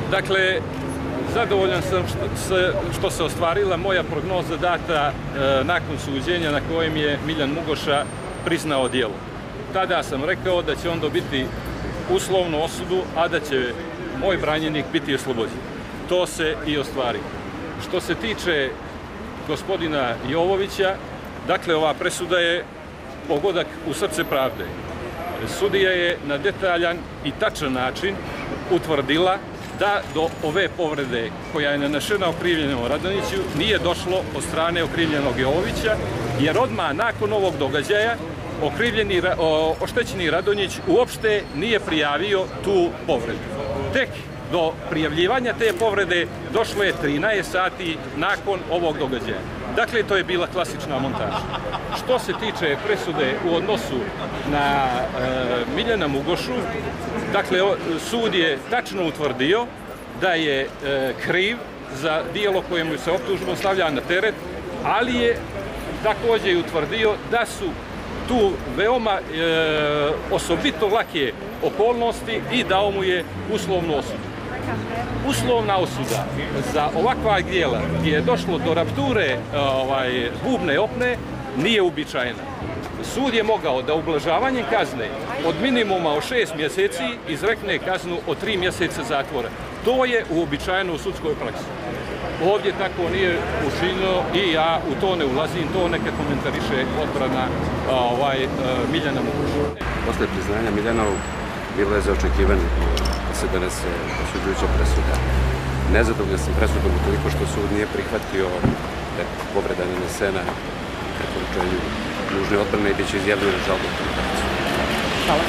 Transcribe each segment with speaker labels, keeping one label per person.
Speaker 1: Dakle, zadovoljan sam što se ostvarila moja prognoza data nakon suđenja na kojem je Miljan Mugoša priznao djelo. Tada sam rekao da će on dobiti uslovnu osudu, a da će moj branjenik biti oslobođen. To se i ostvari. Što se tiče gospodina Jovovića, dakle, ova presuda je pogodak u srce pravde. Sudija je na detaljan i tačan način utvrdila da do ove povrede koja je nanešena okrivljenom Radonjiću nije došlo od strane okrivljenog Jovovića, jer odmah nakon ovog događaja oštećeni Radonjić uopšte nije prijavio tu povredu. Tek do prijavljivanja te povrede došlo je 13 sati nakon ovog događaja. Dakle, to je bila klasična montaža. Što se tiče presude u odnosu na Miljana Mugošu, dakle, sud je tačno utvrdio da je kriv za djelo kojemu se optužbom stavlja na teret, ali je također i utvrdio da su tu veoma osobito lake okolnosti i dao mu je uslovnu osudu. Uslovna osuda za ovakva djela gdje je došlo do rapture bubne opne nije uobičajena. Sud je mogao da ublažavanjem kazne od minimuma od 6 mjeseci izrekne kaznu od 3 mjeseca zatvora. To je uobičajeno u sudskoj praksi. Ovdje tako nije učinjeno i ja u to ne ulazim, to neka komentariše odbrana Miljana Mugoša.
Speaker 2: Posle priznanja Miljanovog bilo je za očekivanje da se donese osuđujuća presuda. Nezadovoljan sam presudom utoliko što sud nije prihvatio da je povreda nanesena preporučenju nužne odbrane i bit će izjavljena žalba.
Speaker 3: Hvala.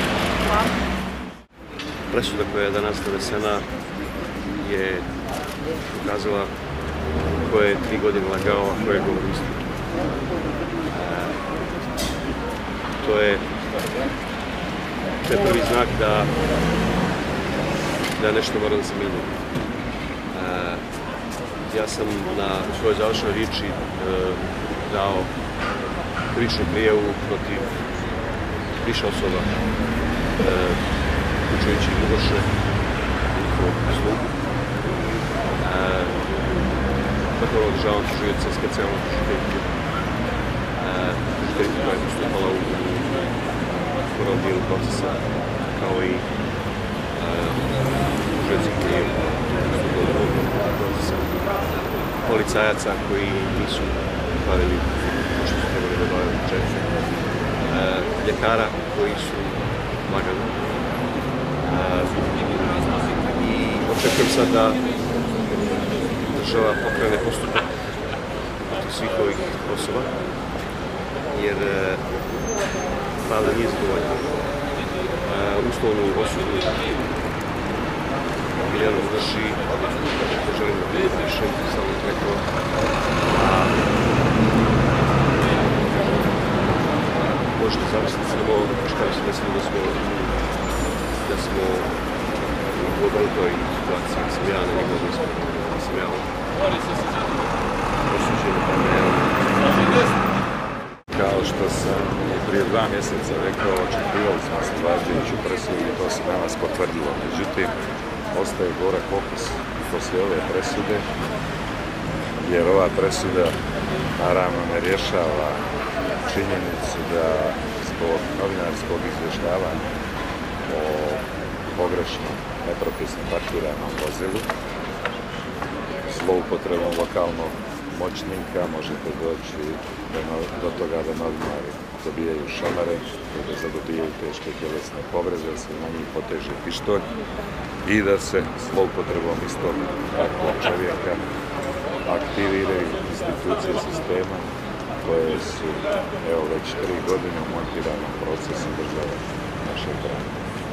Speaker 2: Presuda koja je danas donesena je ukazala ko je 3 godine lagao, a ko je govorio istinu. To je prvi znak da nešto mora da se mijenja. Ja sam na svojoj završnoj riječi dao krivičnu prijavu protiv više osoba, uključujući Mugoše i njihovog slugu. Tako održavam tužioca specijalnog tužiteljke. Tužiteljka koja je postupala u prvom dijelu procesa, kao i tužioci koji je postupala u drugom dijelu procesa. Policajaca koji nisu bavili što su trebali da bavili u početku. Ljekara koji su lagali. I očekujem sad da država pokrene postupak protiv svih ovih osoba, jer pravda nije zadovoljna. Uslovnu osudu Miljanu Mugoši ne želim da pišem, samo rekao, možete zamisliti samo šta bi se desilo da smo u obrnutoj situaciji, da sam ja na njegovom mjestu, da sam ja osuđen pa ne.
Speaker 4: Kao što sam prije 2 mjeseca rekao, očekivali smo oslobađajuću presudu i to se na nas potvrdilo. Međutim, ostaje gorak okus poslije ove presude, jer ova presuda naravno ne rješava činjenicu da zbog novinarskog izvještavanja o pogrešnom, nepropisno parkiranom vozilu, zloupotrebom lokalnog moćnika možete doći do toga da novinari dobijaju šamare, da zadobijaju teške tjelesne povrede, da se na njih poteže pištolj i da se zloupotrebom istog takvog čovjeka aktiviraju institucije sistema koje su već 3 godine u montiranom procesu države naše strane.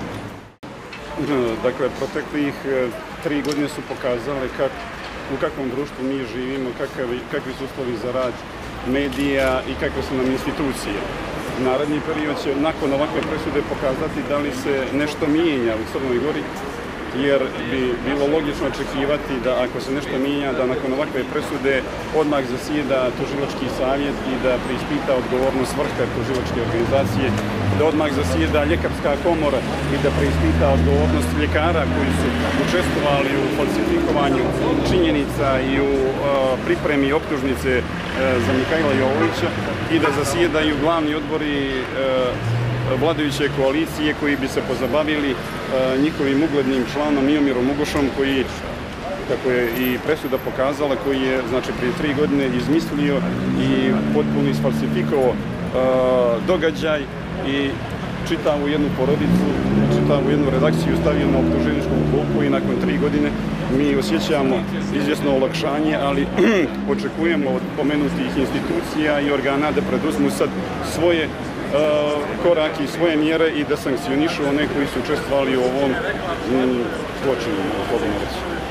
Speaker 3: Dakle, proteklih 3 godine su pokazale u kakvom društvu mi živimo, kakvi su uslovi za rad medija i kakve su nam institucije. Naredni period će nakon ovakve presude pokazati da li se nešto mijenja u Crnoj Gori, jer bi bilo logično očekivati da ako se nešto mijenja, da nakon ovakve presude odmah zasjeda tužilački savjet i da preispita odgovornost vrha tužilačke organizacije da odmah zasjeda ljekarska komora i da preispita odgovornost ljekara koji su učestvovali u falsifikovanju činjenica i u pripremi optužnice za Mihajla Jovovića i da zasjedaju glavni odbori vladajuće koalicije koji bi se pozabavili njihovim uglednim članom Miomirom Ugošom koji, kako je i presuda pokazala, koji je znači prije 3 godine izmislio i potpuno isfalsifikovao događaj i čitavu jednu porodicu, čitavu jednu redakciju stavio na optuženičku klupu i nakon 3 godine mi osjećamo izvjesno olakšanje, ali očekujemo od pomenutih institucija i organa da preduzmu sad svoje korake i svoje mjere i da sankcionišu one koji su učestvovali u ovom zločinu, slobodno reći.